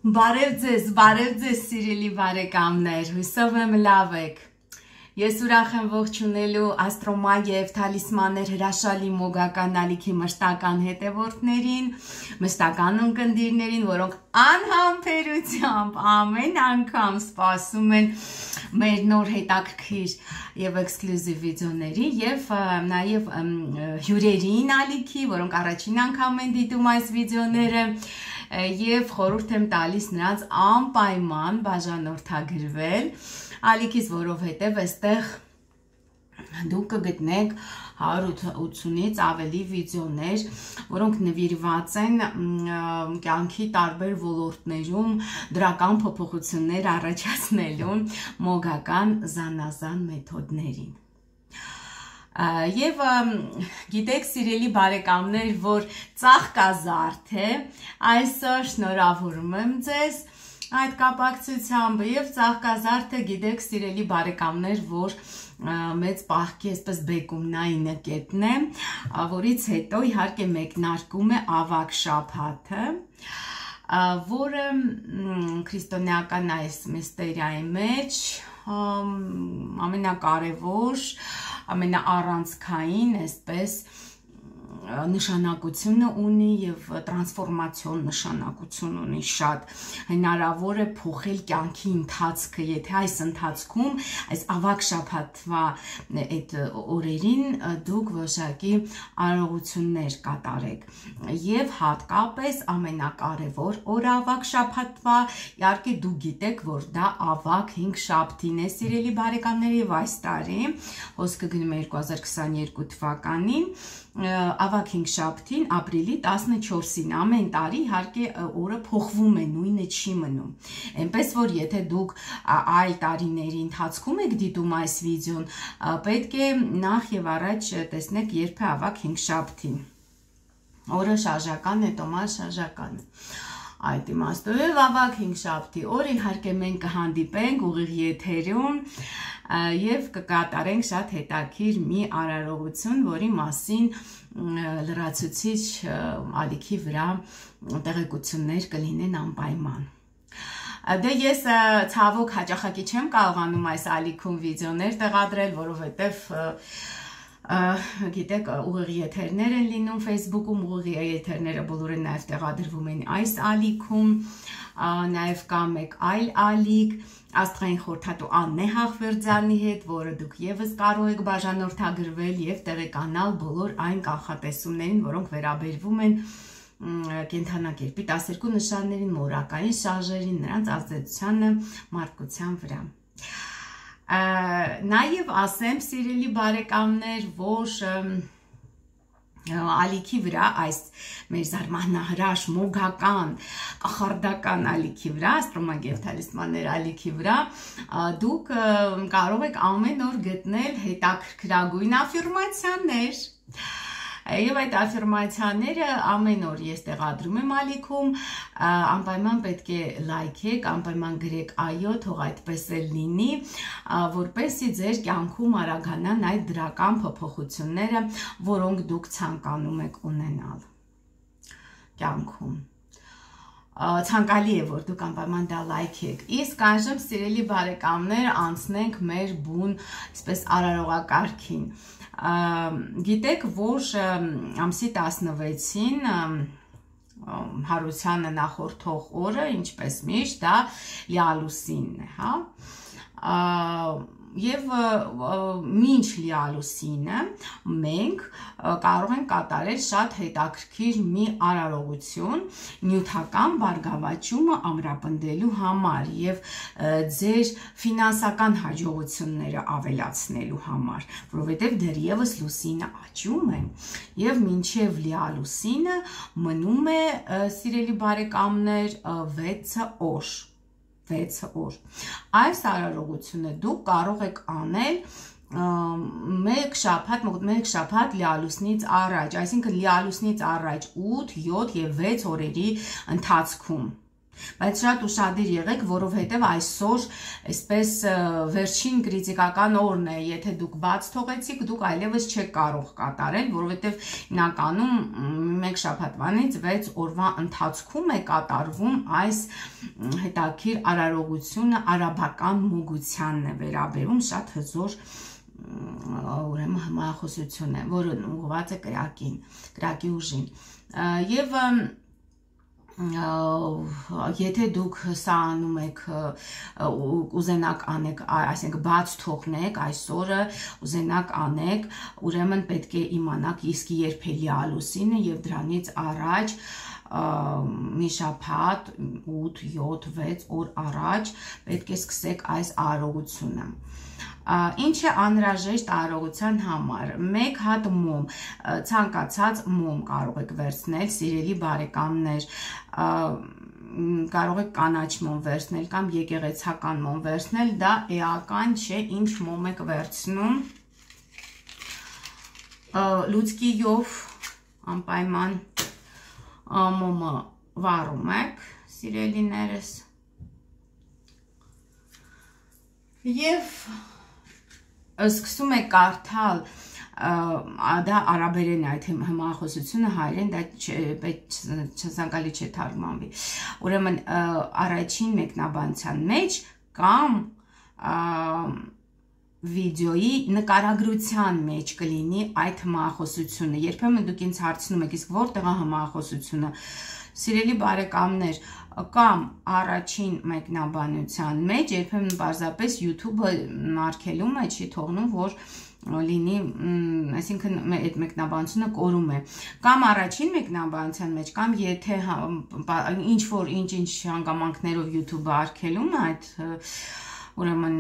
Բարև ձեզ սիրելի բարեկամներ, հույսով եմ լավ եք։ Ես ուրախ եմ ողջունելու աստրոմագիա եւ թալիսմաններ հրաշալի մոգական ալիքի մշտական հետևորդներին, մշտական ունկնդիրներին, որոնք անհամբերությամբ ամեն անգամ սպասում են մեր նոր հետաքրքիր եւ էքսկլյուզիվ վիդեոների եւ նաեւ հյուրերին ալիքի, որոնք առաջին անգամ են դիտում այս վիդեոները եւ խորհուրդ եմ տալիս նրանց անպայման բաժանորդագրվել ալիքից, որովհետեւ այստեղ դուք կգտնեք 180-ից ավելի վիդեոներ, որոնք նվիրված են կյանքի տարբեր ոլորտներում դրական փոփոխություններ առաջացնելու մոգական զանազան մեթոդներին։ Եվ գիտեք սիրելի բարեկամներ, որ ծաղկազարդ է, այսօր շնորհավորում եմ ձեզ այդ կապակցությամբ եւ ծաղկազարդը գիտեք սիրելի բարեկամներ, որ մեծ պահքի այսպես բեկումնային կետն է, որից հետո իհարկե մեկնարկում է ավագ շաբաթը, որը քրիստոնեական այս միստերիայի մեջ ամենակարևոր ամենաառանցքային այսպես նշանակությունը ունի եւ տրանսֆորմացիոն նշանակություն ունի շատ հնարավոր է փոխել կյանքի ընթացքը եթե այս ընթացքում այս ավագ շաբաթվա այդ օրերին դուք որոշակի արարողություններ կատարեք եւ հատկապես ամենակարևոր օրը ավագ շաբաթվա իհարկե դուք գիտեք որ դա ավագ 5 շաբթին է սիրելի բարեկամներ եւ այս տարի հոսքը գնում է 2022 թվականին ավագ 5 շաբթին ապրիլի 14-ին ամեն տարի իհարկե օրը փոխվում է նույնը չի մնում այնպես որ եթե դուք այլ տարիների ընթացքում եք դիտում այս վիդեոն պետք է նախ եւ առաջ տեսնեք երբ է ավագ 5 շաբթին օրը շարժական է տոմար շարժական այդ իմաստով ավագ 5 շաբթի օր իհարկե մենք կհանդիպենք ուղիղ եթերում եւ կկատարենք շատ հետաքրքիր մի արարողություն, որի մասին լրացուցիչ ալիքի վրա տեղեկություններ կլինեն անպայման։ Դե ես ցավոք հաճախակի չեմ կարողանում այս ալիքում վիդեոներ տեղադրել, որովհետեւ գիտեք ուղիղ եթերներ են լինում Facebook-ում, ուղիղ եթերները բոլորը նաև տեղադրվում են այս ալիքում, նաև կա մեկ այլ ալիք աստղային խորհրդատու Աննե Հախվերդյալնի հետ, որը դուք եւս կարող եք բաժանորդագրվել եւ տեղեկանալ բոլոր այն կանխատեսումներին, որոնք վերաբերվում են կենդանակերպի 12 նշաններին, մորակային շարժերին, նրանց ազդեցությանը մարդկության վրա։ Նաև ասեմ սիրելի բարեկամներ, որ ալիքի վրա այս մեր զարմանահրաշ մոգական կախարդական ալիքի վրա աստրոմագիա թալիսմաններ ալիքի վրա դուք կարող եք ամեն օր գտնել հետաքրքրագույն աֆիրմացիաներ Եվ այդ աֆիրմացիաները ամեն օր ես տեղադրում եմ ալիքում, անպայման պետք է լայքեք, անպայման գրեք այո, թող այդպես էլ լինի, որպեսզի ձեր կյանքում արագանան այդ դրական փոփոխությունները, որոնք դուք ցանկանում եք ունենալ կյանքում։ Ցանկալի է, որ դուք անպայման դա լայքեք։ Իսկ այժմ սիրելի բարեկամներ, անցնենք մեր բուն, այսպես արարողակարգին։ Գիտեք, որ ամսի 16-ին հարությանը նախորդող օրը, ինչպես միշտ, դա լիալուսինն է, հա։ Եվ մինչ լիալուսինը մենք կարող ենք կատարել շատ հետաքրքիր մի արարողություն նյութական բարգավաճումը ամրապնդելու համար եւ ձեր ֆինանսական հաջողությունները ավելացնելու համար, որովհետեւ դեռևս լուսինը աճում է եւ մինչեւ լիալուսինը մնում է սիրելի բարեկամներ 6 օր 6 օր։ Այս արարողությունը դուք կարող եք անել մեկ շաբաթ լիալուսնից առաջ, այսինքն լիալուսնից առաջ 8, 7 եւ 6 օրերի ընթացքում։ Բայց շատ ուշադիր եղեք, որովհետև այսօր այսպես վերջին քրիտիկական օրն է, եթե դուք բաց թողեցիք, դուք այլևս չեք կարող կատարել, որովհետև հիմնականում մեկ շաբաթվանից 6 օրվա ընթացքում է կատարվում այս հետաքրքիր արարողությունը, արաբական մոգությանն է վերաբերում, շատ հզոր ուրեմն հմայախոսություն է, որը ուղղված է կրակի ուժին, եւ եթե դուք սա անում եք, ուզենաք անեք, այսինքն բաց թողնեք այսօրը, ուզենաք անեք, ուրեմն պետք է իմանաք իսկի երբելի ալուսինը եւ դրանից առաջ մի շաբաթ 8, 7, 6 օր առաջ պետք է սկսեք այս արարողությունը։ Ինչ է անհրաժեշտ արարողության համար։ Մեկ հատ մոմ, ցանկացած մոմ կարող եք վերցնել, սիրելի բարեկամներ, կարող եք կանաչ մոմ վերցնել կամ եկեղեցական մոմ վերցնել, դա էական չէ, ինչ մոմ եք վերցնում։ Լուցկիով անպայման մոմը վառում եք, սիրելիներս, եւ սկսում եք կարդալ, դա արաբերեն է այդ հմայախոսությունը, հայերեն դա չցանկալի չէ թարգմանվի, ուրեմն առաջին մեկնաբանության մեջ կամ վիդեոյի նկարագրության մեջ կլինի այդ հմայախոսությունը, երբեմն դուք ինձ հարցնում եք, իսկ որտեղ է հմայախոսությունը, սիրելի բարեկամներ, կամ առաջին մեկնաբանության մեջ, երբեմն պարզապես YouTube-ը արգելում է, չի թողնում, որ լինի, այսինքն այդ մեկնաբանությունը կորում է, կամ առաջին մեկնաբանության մեջ, կամ եթե ինչ-որ ինչ հանգամանքներով YouTube-ը արգելում է այդ, ուրեմն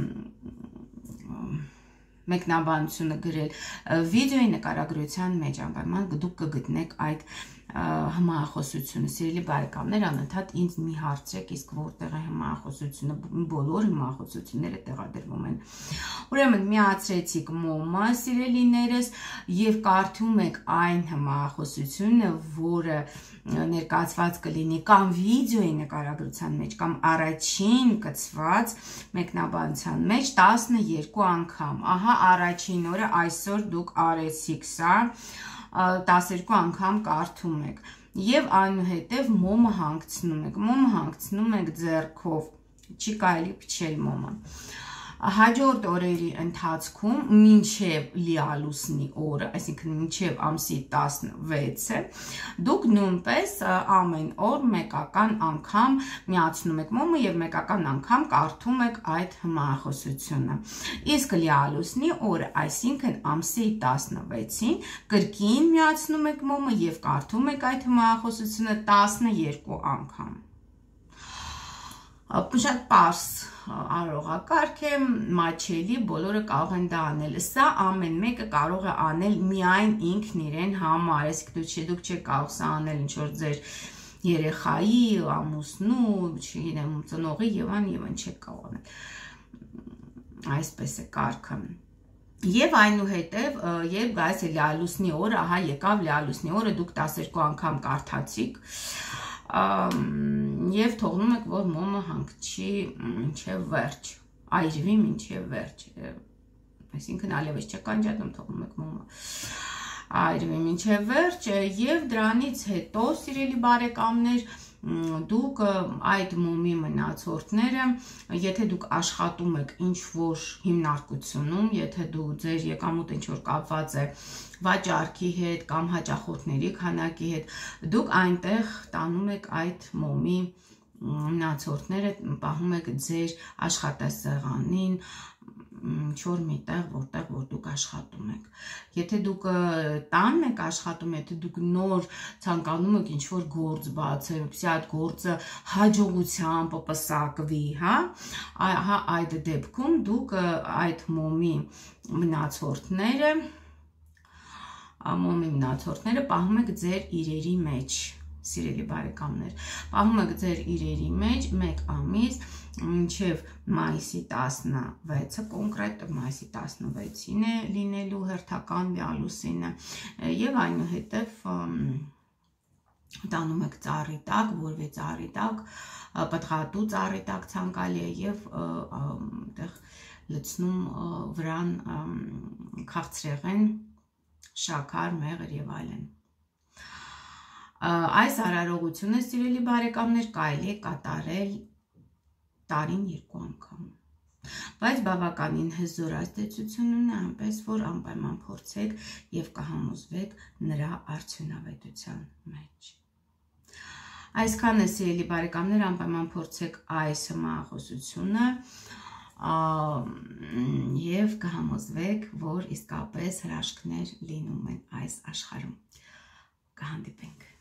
մեկնաբանությունը գրել, վիդեոյի նկարագրության մեջ անպայման դուք կգտնեք այդ հմայախոսությունը, սիրելի բարեկամներ, անընդհատ ինձ մի հարցրեք, իսկ որտեղ է հմայախոսությունը, բոլոր հմայախոսությունները տեղադրվում են։ Ուրեմն միացրեցիք մոմը, սիրելիներս, եւ կարդում եք այն հմայախոսությունը, որը ներկայացված կլինի կամ վիդեոյի նկարագրության մեջ, կամ առաջին կցված մեկնաբանության մեջ 12 անգամ։ Ահա առաջին օրը այսօր դուք արեցիք սա, 12 անգամ կարդում եք եւ այնուհետեւ մոմը հանգցնում եք ձեռքով, չի կարելի փչել մոմը։ Հաջորդ օրերի ընթացքում մինչև լիալուսնի օրը, այսինքն մինչև ամսի 16-ը, դուք նույնպես ամեն օր մեկական անգամ միացնում եք մոմը եւ մեկական անգամ կարդում եք այդ հմայախոսությունը։ Իսկ լիալուսնի օրը, այսինքն ամսի 16-ին, կրկին միացնում եք մոմը եւ կարդում եք այդ հմայախոսությունը 12 անգամ։ Շատ պարզ արարողակարգ է, մաչելի, բոլորը կարող են դա անել։ Սա ամեն մեկը կարող է անել միայն ինքն իրեն համար, այսինքն դուք չեք կարող սա անել ինչ-որ ձեր երեխայի, ամուսնու, չգիտեմ, ծնողի եւ այլն չեք կարող անել։ Այսպես է կարգը։ Եվ այնուհետև, երբ գայս է լիալուսնի օրը, ահա եկավ լիալուսնի օրը, դուք 12 անգամ կարդացիք, եւ թողնում եք, որ մոմը հանգչի մինչև վերջ, այրվի մինչև վերջ, այսինքն այլևս չեք անջատում, թողնում եք մոմը այրվի մինչև վերջ, եւ դրանից հետո, սիրելի բարեկամներ, դուք այդ մոմի մնացորդները, եթե դուք աշխատում եք ինչ-որ հիմնարկությունում, եթե դու ձեր եկամուտը ինչ-որ կապված է վաճառքի հետ կամ հաճախորդների քանակի հետ, դուք այնտեղ տանում եք այդ մոմի մնացորդները, պահում եք ձեր աշխատասեղանին, ինչ-որ միտեղ, որտեղ որ դուք աշխատում եք։ Եթե դուք տանն եք աշխատում, եթե դուք նոր ցանկանում եք ինչ-որ գործ բացել, որպեսզի այդ գործը հաջողությամբ պսակվի, հա, այդ դեպքում դուք այդ մոմի մնացորդները պահում եք ձեր իրերի մեջ, սիրելի բարեկամներ, պահում եք ձեր իրերի մեջ 1 ամիս, մինչև մայիսի 16-ը, կոնկրետ մայիսի 16-ին է լինելու հերթական լիալուսինը, եւ այնուհետև տանում եք ծառի տակ, որևէ ծառի տակ, պտղատու ծառի տակ ցանկալի է եւ այդտեղ լցնում վրան քաղցրեղեն, շաքար, մեղր եւ այլն։ Այս արարողությունը, սիրելի բարեկամներ, կարելի է կատարել տարին 2 անգամ։ Բայց բավականին հզոր ազդեցություն ունի, այնպես որ անպայման փորձեք եւ կհամոզվեք նրա արդյունավետության մեջ։ Այսքան է, սիրելի բարեկամներ, անպայման փորձեք այս հմահախոսությունը եւ կհամոզվեք, որ իսկապես հրաշքներ լինում են այս աշխարհում։ Կհանդիպենք։